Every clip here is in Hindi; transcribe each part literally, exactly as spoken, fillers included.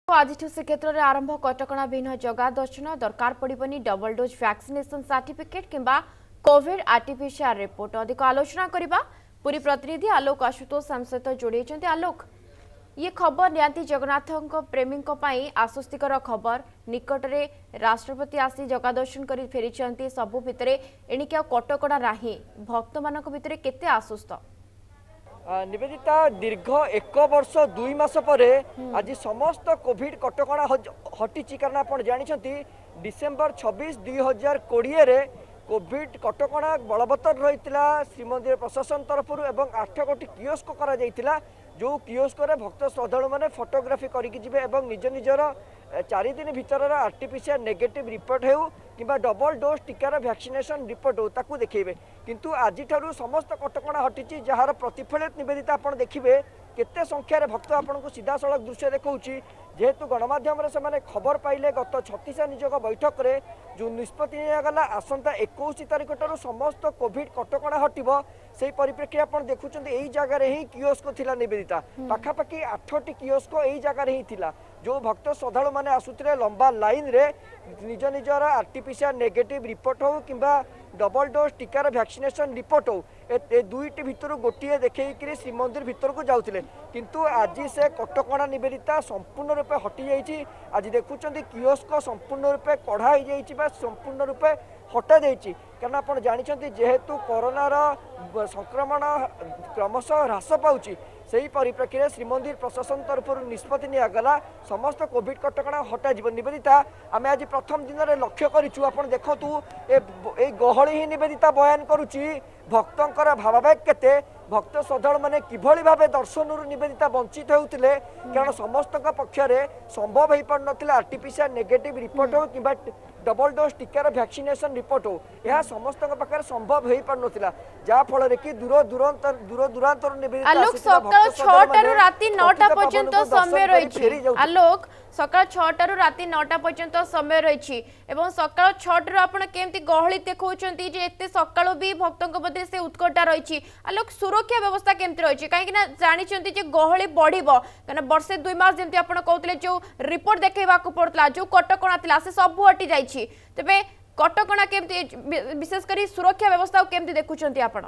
आज श्रीक्षेत्र में आरंभ कटकणा विहीन जगा दर्शन दरकार पड़नी डबल डोज वैक्सीनेशन सर्टिफिकेट किंबा कोविड आरटीपीसीआर रिपोर्ट अधिक आलोचना करबा पूरी प्रतिनिधि आलोक आशुतोष आम सहित जोड़ी आलोक ये खबर नियांती जगन्नाथ प्रेमी आश्वस्तिकर खबर निकटरे राष्ट्रपति आसी जगा दर्शन कर फेरी सबु भितर एणिक कटकणा नाही भक्त मान भितर केते आश्वस्त निवेदिता दीर्घ एक वर्ष दुई मास पर आज समस्त कोविड कटकणा हटी कारण आप जानते डिसेम्बर छब्बीस दुई हजार कोड़े कोविड कटकणा बलवत्तर रही श्रीमंदिर प्रशासन तरफ एवं आठ गोटी कियोस्क करा जायतिला जो कियोस्क भक्त श्रद्धालु मैंने फोटोग्राफी करके निज निजर चारि दिन भीतर आरटीपीसीआर नेगेटिव रिपोर्ट हो कि डबल डोज टीकार वैक्सीनेशन रिपोर्ट हो ताकू देखिए किंतु आज समस्त कटकणा हटी जार प्रतिफलित निवेदिता आप देखिए केते संख्यार भक्त आपन को सीधा सड़क दृश्य देखा जेहेतु गणमाध्यम से खबर पाइले गत छत्तीस निजोग बैठक में जो निष्पत्ति निगला आसंता इक्कीस तारिख ठार समस्त कोविड कटकणा हटब से परिप्रेक्षी आप देखुं यही जगार ही कियोस्क थिला निवेदिता पाखापाखि आठटी कियोस्क यही जगार ही थिला जो भक्त श्रद्धालु मैंने आसुले लंबा लाइन रे निज निजर आरटीपीसीआर नेगेटिव रिपोर्ट हो कि डबल डोज टीकार वैक्सीनेशन रिपोर्ट हो ए दुईटी भितर गोटे देखिए श्रीमंदिर भीतर को जाऊे किंतु आज से कटकणा निवेदिता संपूर्ण रूपे हटि जाइए आज देखुं कियोस्क संपूर्ण रूपे कढ़ा हो संपूर्ण रूपे हटा जाइए कारण आप जानते जेहेतु कोरोनार संक्रमण क्रमशः ह्रास पाउची से ही परिप्रेक्षी में श्रीमंदिर प्रशासन तरफ निष्पत्ति निगला समस्त कोविड कटकणा हटा निवेदिता आम आज प्रथम दिन में लक्ष्य करूँ आप देखु ए गहली ही निवेदिता बयान करुच्ची भक्तर भावावेग केते भक्त श्रद्धालु मैंने किभली भाव दर्शन निवेदिता वंचित होते कारण समस्त पक्षर संभव हो पार ना आरटीपीसीआर नेगेटिव रिपोर्ट हो कि डबल डोज टीकार वैक्सीनेशन रिपोर्ट हो यह समस्त पाखे संभव हो पार ना जहाँफल कि दूर दूरांतर दूर दूरांतर आलोक सकाल छटार राति नौटा पर्यंत समय रही सकाल छटू आपड़ केमती गहली देखते एत सका भी भक्तों मध्य से उत्कटा रही आलोक सुरक्षा व्यवस्था केमती रही कहीं जानते गहली बढ़ कहीं वर्षे दुई मास जमी आप कहते जो रिपोर्ट देखा पड़ता जो कटकणा था से सब हटि जाइए तेरे कटकणा केमती विशेषकर सुरक्षा व्यवस्था केमती देखुं आप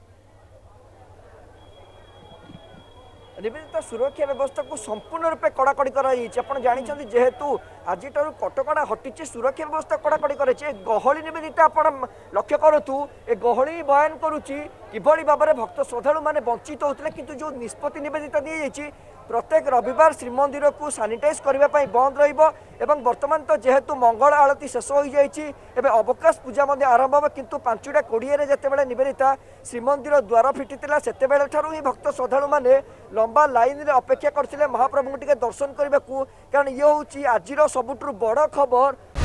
निवेदिता सुरक्षा व्यवस्था को संपूर्ण रूपे कड़ाकड़ी कर जानते जेहेतु आज कटकणा हटी सुरक्षा व्यवस्था कड़ाकड़ी कर गहली निवेदिता आप लक्ष्य करूँ ए गहली बयान करुच्ची किभली भाव में भक्त श्रद्धालु मैंने वंचित होते किंतु जो निष्पत्ति निवेदिता दी जाइए प्रत्येक रविवार श्रीमंदिर को सानिटाइज करने बंद रही बर्तमान तो जेहेतु मंगल आलती शेष हो जाए अवकाश पूजा आरंभ हो किंतु पांचटा कोड़े जिते निवेदिता श्रीमंदिर द्वार फिटी से ही भक्त श्रद्धालु मैंने लंबा लाइन रे अपेक्षा करते महाप्रभु टे दर्शन करने को कारण ये हूँ आज सबुठ बड़ खबर।